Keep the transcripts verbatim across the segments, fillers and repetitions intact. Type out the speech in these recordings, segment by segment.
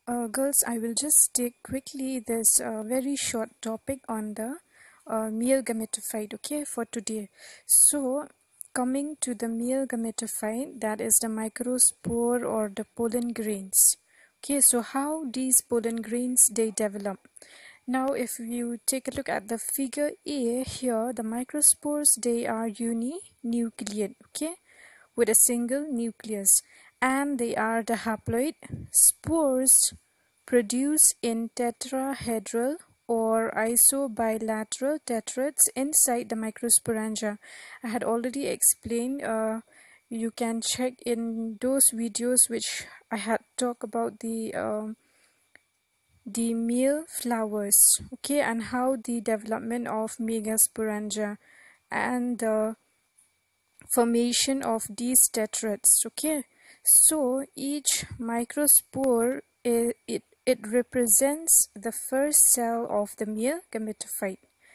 Uh, girls, I will just take quickly this uh, very short topic on the uh, male gametophyte, okay, for today. So, coming to the male gametophyte, that is the microspore or the pollen grains. Okay, so how these pollen grains they develop? Now, if you take a look at the figure A here, the microspores they are uninucleate, okay, with a single nucleus, and they are the haploid. Spores produce in tetrahedral or isobilateral tetrads inside the microsporangia. I had already explained. Uh, you can check in those videos which I had talked about the um, the male flowers, okay, and how the development of megasporangia and the formation of these tetrads, okay. So each microspore it, it it represents the first cell of the male gametophyte.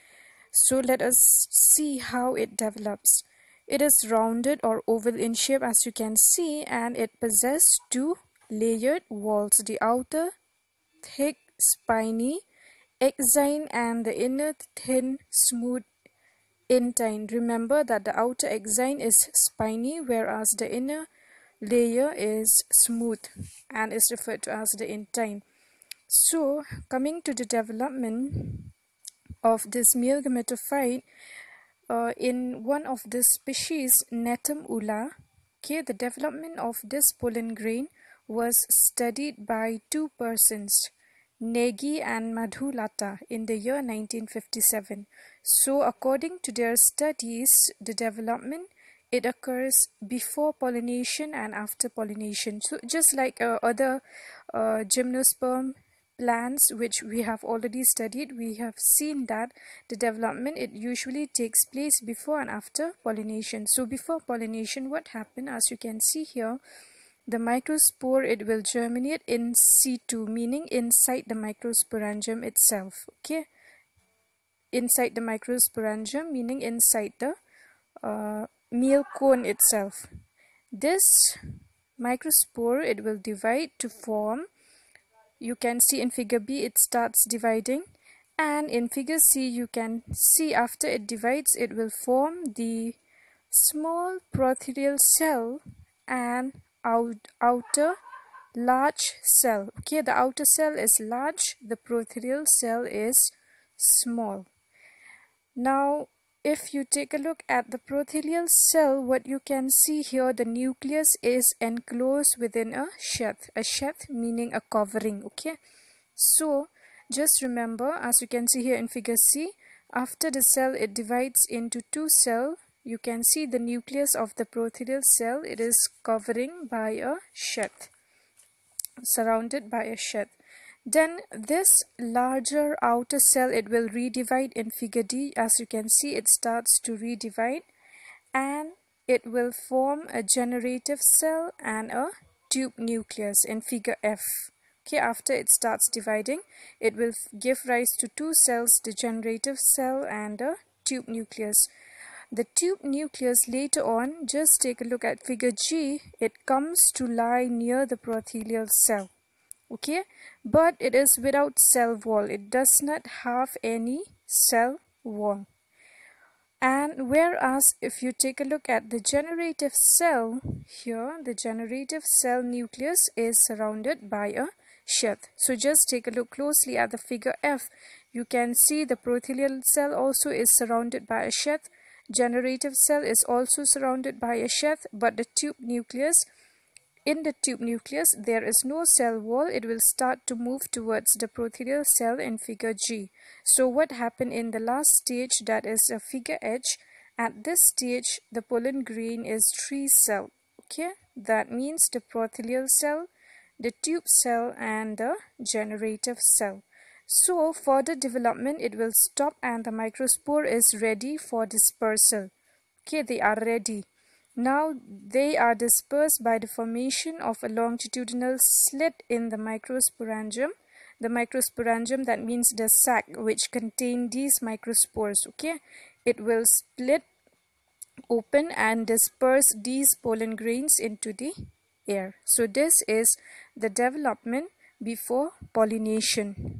So let us see how it develops. It is rounded or oval in shape, as you can see, and it possesses two layered walls, the outer thick spiny exine and the inner thin smooth intine. Remember that the outer exine is spiny, whereas the inner layer is smooth and is referred to as the intine. So, coming to the development of this male gametophyte, uh, in one of the species, Netum ula, okay, the development of this pollen grain was studied by two persons, Negi and Madhulata, in the year nineteen fifty-seven. So, according to their studies, the development it occurs before pollination and after pollination. So, just like uh, other uh, gymnosperm plants which we have already studied, we have seen that the development it usually takes place before and after pollination. So, before pollination, what happened? As you can see here, the microspore it will germinate in situ, meaning inside the microsporangium itself, okay, inside the microsporangium, meaning inside the uh, meal cone itself. This microspore it will divide to form, you can see in figure B it starts dividing, and in figure C you can see after it divides it will form the small protherial cell and out, outer large cell, okay. The outer cell is large, the protherial cell is small. Now if you take a look at the prothelial cell, what you can see here, the nucleus is enclosed within a sheath. A sheath meaning a covering, okay. So just remember, as you can see here in figure C, after the cell it divides into two cells, you can see the nucleus of the prothelial cell, it is covering by a sheath, surrounded by a sheath. Then this larger outer cell it will redivide in figure D. As you can see, it starts to redivide and it will form a generative cell and a tube nucleus in figure F. Okay, after it starts dividing, it will give rise to two cells, the generative cell and a tube nucleus. The tube nucleus later on, just take a look at figure G, it comes to lie near the prothelial cell, okay, but it is without cell wall. It does not have any cell wall. And whereas if you take a look at the generative cell here, the generative cell nucleus is surrounded by a sheath. So just take a look closely at the figure F. You can see the prothelial cell also is surrounded by a sheath. Generative cell is also surrounded by a sheath, but the tube nucleus, in the tube nucleus there is no cell wall. It will start to move towards the prothelial cell in figure G. So what happened in the last stage, that is a figure H, at this stage the pollen grain is three cell, okay. That means the prothelial cell, the tube cell and the generative cell. So further development it will stop and the microspore is ready for dispersal, okay. They are ready. Now they are dispersed by the formation of a longitudinal slit in the microsporangium. The microsporangium, that means the sac which contain these microspores, okay. It will split open and disperse these pollen grains into the air. So this is the development before pollination.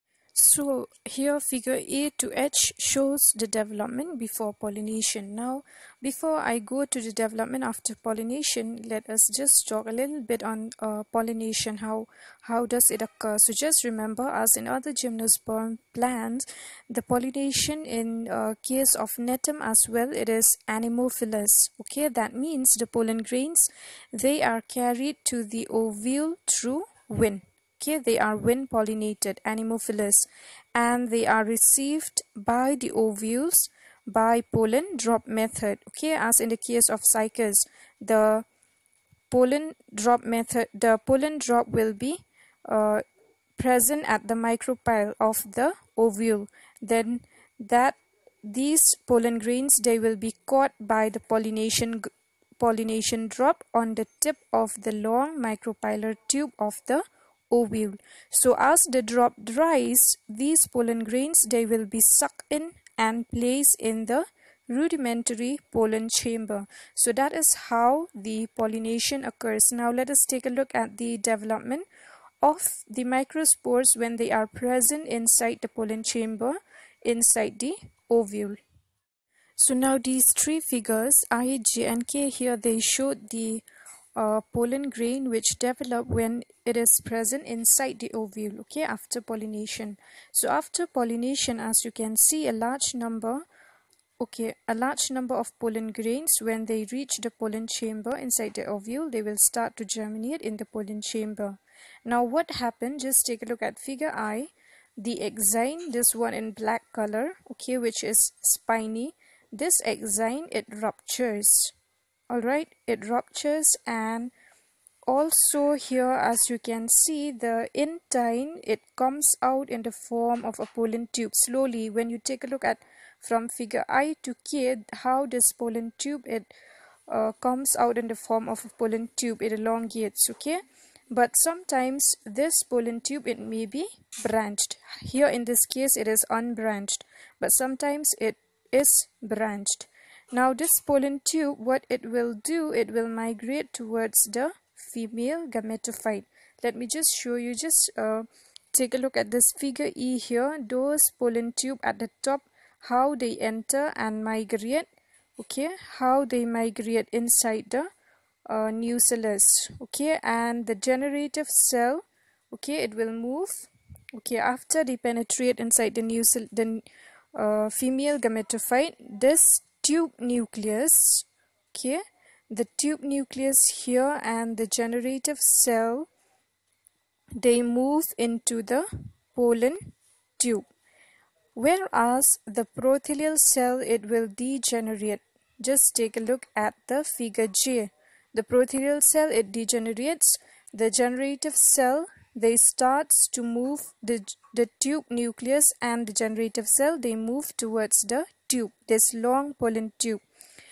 So here figure A to H shows the development before pollination. Now before I go to the development after pollination, let us just talk a little bit on uh, pollination, how how does it occur. So just remember, as in other gymnosperm plants, the pollination in uh, case of Netem as well, it is anemophilous. Okay, that means the pollen grains, they are carried to the ovule through wind. Okay, they are wind pollinated, anemophilous, and they are received by the ovules by pollen drop method. Okay, as in the case of cycas, the pollen drop method, the pollen drop will be uh, present at the micropyle of the ovule. Then that these pollen grains, they will be caught by the pollination pollination drop on the tip of the long micropylar tube of the ovule. So as the drop dries, these pollen grains, they will be sucked in and placed in the rudimentary pollen chamber. So that is how the pollination occurs. Now let us take a look at the development of the microspores when they are present inside the pollen chamber inside the ovule. So now these three figures, I, J and K, here they show the Uh, pollen grain which develop when it is present inside the ovule, okay, after pollination. So after pollination, as you can see, a large number okay a large number of pollen grains, when they reach the pollen chamber inside the ovule, they will start to germinate in the pollen chamber. Now what happened, just take a look at figure I. The exine, this one in black color, okay, which is spiny, this exine, it ruptures. Alright, it ruptures, and also here, as you can see, the intine, it comes out in the form of a pollen tube slowly. When you take a look at from figure I to K, how this pollen tube, it uh, comes out in the form of a pollen tube, it elongates, okay. But sometimes this pollen tube, it may be branched. Here in this case it is unbranched, but sometimes it is branched. Now this pollen tube, what it will do, it will migrate towards the female gametophyte. Let me just show you, just uh, take a look at this figure E here. Those pollen tube at the top, how they enter and migrate, okay, how they migrate inside the uh, nucellus, okay, and the generative cell, okay, it will move, okay, after they penetrate inside the nucellus, the uh, female gametophyte, this tube nucleus, okay, the tube nucleus here and the generative cell, they move into the pollen tube, whereas the prothelial cell, it will degenerate. Just take a look at the figure J. The prothelial cell, it degenerates. The generative cell, they starts to move, the, the tube nucleus and the generative cell, they move towards the tube, this long pollen tube.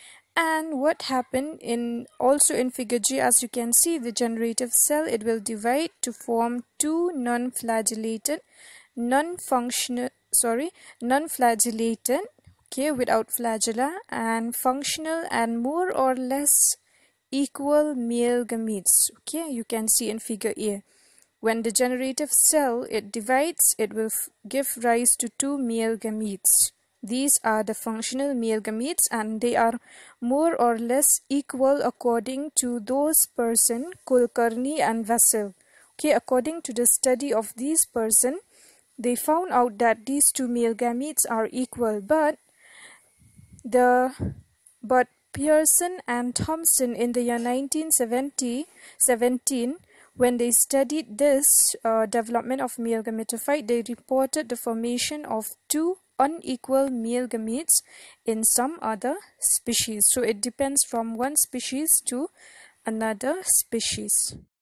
And what happened in also in figure G, as you can see, the generative cell, it will divide to form two non-flagellated, non-functional, sorry, non-flagellated, okay, without flagella, and functional and more or less equal male gametes. Okay, you can see in figure A. When the generative cell, it divides, it will give rise to two male gametes. These are the functional male gametes, and they are more or less equal according to those person, Kulkarni and Vasil. Okay, according to the study of these person, they found out that these two male gametes are equal, but the but Pearson and Thompson in the year nineteen seventeen, when they studied this uh, development of male gametophyte, they reported the formation of two unequal male gametes in some other species. So it depends from one species to another species.